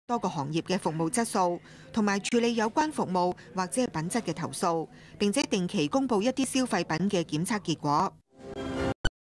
多個行業嘅服務質素，同埋處理有關服務或者係品質嘅投訴，並且定期公佈一啲消費品嘅檢測結果。